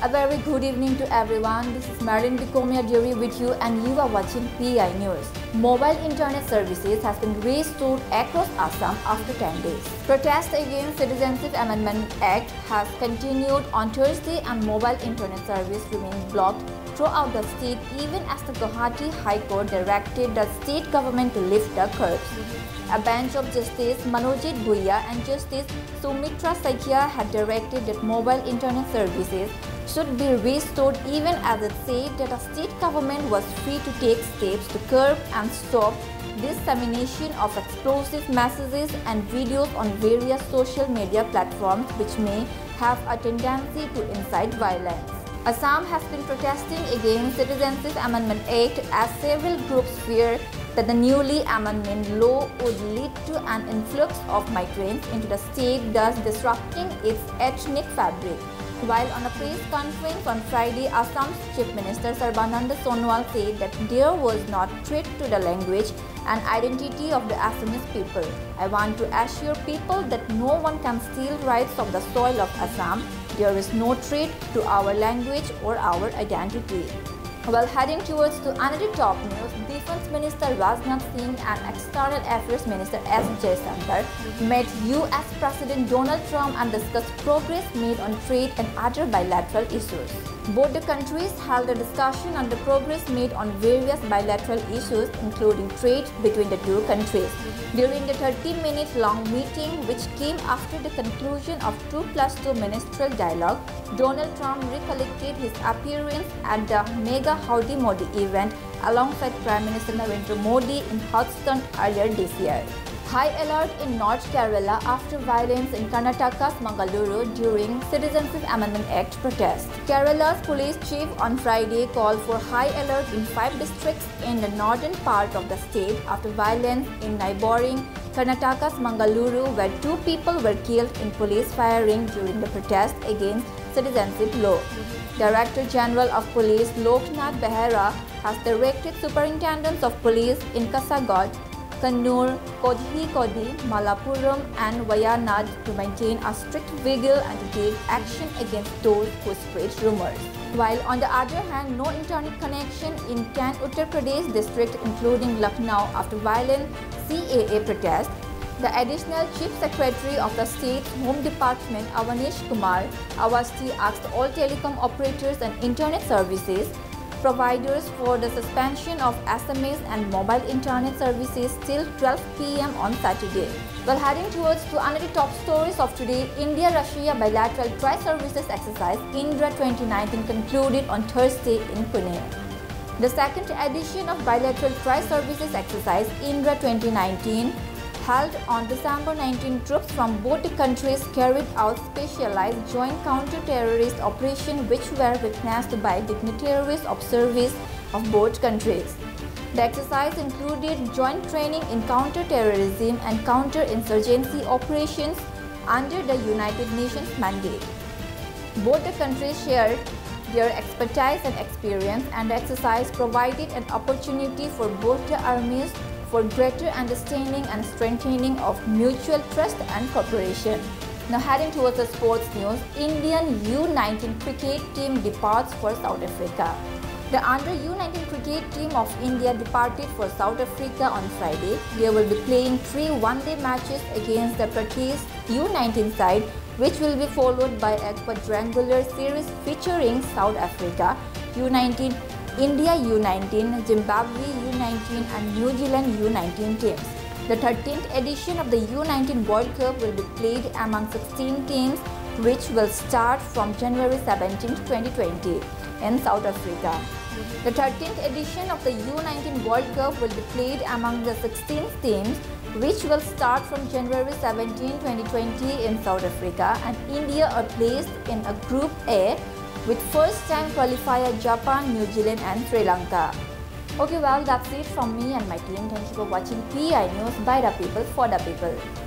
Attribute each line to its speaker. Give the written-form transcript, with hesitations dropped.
Speaker 1: A very good evening to everyone. This is Marilyn Bicomia Dury with you and you are watching PI News. Mobile internet services has been restored across Assam after 10 days. Protest against Citizenship Amendment Act has continued on Thursday and mobile internet service remained blocked throughout the state even as the Guwahati High Court directed the state government to lift the curbs. A bench of Justice Manojit Bhuiya and Justice Sumitra Saikia had directed that mobile internet services should be restored even as it said that the state government was free to take steps to curb and stop dissemination of explosive messages and videos on various social media platforms which may have a tendency to incite violence. Assam has been protesting against Citizenship Amendment Act as several groups fear that the newly amended law would lead to an influx of migrants into the state, thus disrupting its ethnic fabric. While on a press conference on Friday, Assam's Chief Minister Sarbananda Sonowal said that there was not threat to the language and identity of the Assamese people. I want to assure people that no one can steal rights of the soil of Assam. There is no threat to our language or our identity. While heading towards to another top news, Defense Minister Rajnath Singh and External Affairs Minister S. Jaishankar met US President Donald Trump and discussed progress made on trade and other bilateral issues. Both the countries held a discussion on the progress made on various bilateral issues, including trade between the two countries. During the 30-minute-long meeting, which came after the conclusion of 2+2 ministerial dialogue, Donald Trump recollected his appearance at the Mega Howdy Modi event alongside Prime Minister Narendra Modi in Houston earlier this year. High alert in North Kerala after violence in Karnataka's Mangaluru during Citizenship Amendment Act protests. Kerala's police chief on Friday called for high alert in 5 districts in the northern part of the state after violence in neighboring Karnataka's Mangaluru, where 2 people were killed in police firing during the protest against citizenship law. Director General of Police Loknath Behera has directed superintendents of police in Kasaragod, Kannur, Kozhikode, Malappuram and Wayanad to maintain a strict vigil and to take action against those who spread rumors. While on the other hand, no internet connection in 10 Uttar Pradesh districts including Lucknow after violent CAA protest, the additional Chief Secretary of the State's Home Department, Avanish Kumar Awasthi, asked all telecom operators and internet services providers for the suspension of SMS and mobile internet services till 12 p.m. on Saturday. While heading towards to another top stories of today, India-Russia bilateral tri-services exercise Indra 2019 concluded on Thursday in Pune. The second edition of bilateral tri-services exercise Indra 2019 held on December 19, troops from both the countries carried out specialized joint counter-terrorist operations which were witnessed by dignitaries of service of both countries. The exercise included joint training in counter-terrorism and counter-insurgency operations under the United Nations mandate. Both the countries shared their expertise and experience, and the exercise provided an opportunity for both the armies for greater understanding and strengthening of mutual trust and cooperation. Now heading towards the sports news, Indian U19 cricket team departs for South Africa. The under U19 cricket team of India departed for South Africa on Friday. They will be playing 3 one-day matches against the Proteas U19 side, which will be followed by a quadrangular series featuring South Africa U19, India U19, Zimbabwe U19 and New Zealand U19 teams. The 13th edition of the U19 World Cup will be played among 16 teams, which will start from January 17, 2020 in South Africa. The 13th edition of the U19 World Cup will be played among the 16 teams, which will start from January 17, 2020 in South Africa, and India are placed in a Group A with first-time qualifier Japan, New Zealand and Sri Lanka. Okay, well, that's it from me and my team. Thank you for watching PI News by the people for the people.